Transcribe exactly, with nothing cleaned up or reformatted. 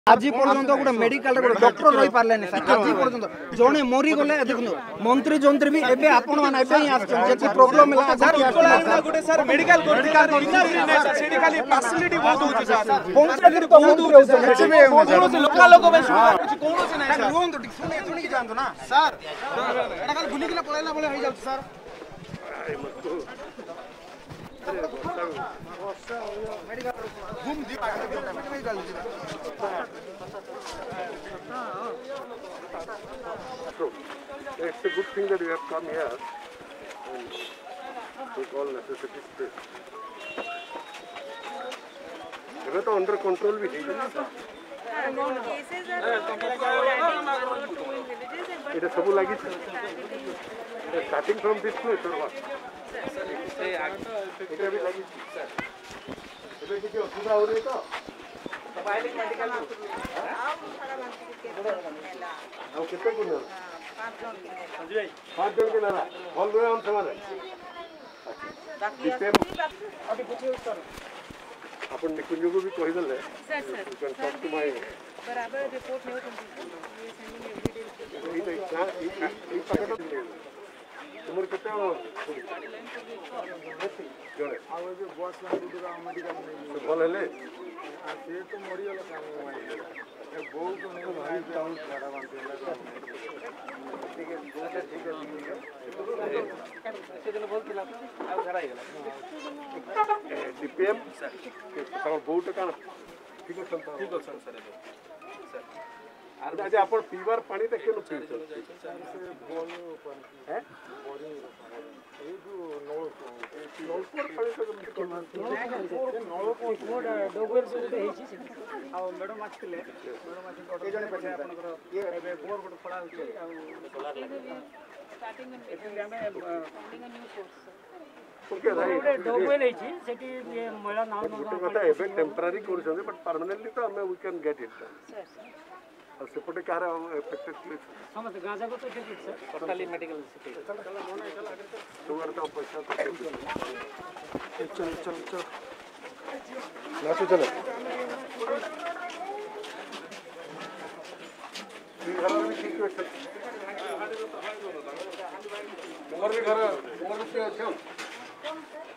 आज पर्यंत गोटे मेडिकल गोटे डॉक्टर रही पारे सर आज पर्यंत जड़े मरी गले देखो मंत्री जंत्री भी एबे आपण माने एबे ही आछन जे प्रॉब्लम है सर गोटे सर मेडिकल सेडी खाली फैसिलिटी बहुत होची सर पंचायत तो मंत्री होते कोन से लोकल लोक बे कोन से नहीं सर रुहन तो सुने सुनी के जानतो ना सर एटा खाली भूली के पळेला बळे होई जाउ सर घूम दी medical So, it's a good thing that you have come here and take all necessary steps. Even तो under control भी है ना सर? इधर सब लगी थी. Starting from this place or what? इधर भी लगी थी. इधर किसी असुविधा हो रही तो? बाइलिंग मेडिकल अब कितने को ना? पाँच जन के नारा. हॉल में हम समाने. अभी कुछ सर अपन निकुंज को भी कही दले. Sir sir You can talk to my. बराबर रिपोर्ट नहीं होती ये तो इतना ये ये पैकेट नहीं है. तुम्हारे कितना जोड़े? आवाज बॉस लाइन दूसरा मेडिकल नहीं तो बोले ले. ये तो मरी वाला काम है ये बहुत नहीं भाई टाउन खड़ा बनते हैं ठीक है ठीक है ठीक है से दिन बोल किला अब घर आएगा डीपीएम सर तम बहुत का ठीक है सर ठीक है सर सर सर अरे आज आपण पीवार पानी त केनो पीउ सर से बोल ऊपर है बोरी ये जो नल नलकोर पानी तो नलकोर कोड डोगर से उठे हेची आ मैडम आछले मैडम आछन के जने पछे आपनकर ये एबे बोर गोट पड़ा होचे आ सोलार लगे स्टार्टिंग में एथिन हमें founding a new source okay right डोगवेल हेची सेठी ये मला नाव गोटे कथा एबे टेम्पररी करछन बट परमानेंटली तो हमें we can get it sir sir और सेपटे कार इफेक्टेड प्लेस समझ गाजा को तो ठीक सर टोटली मेडिकल सिटी तो तो पैसा तो चल चल चल ना तो चलो ये घर में ठीक है तुम्हारे घर तुम्हारे से अच्छा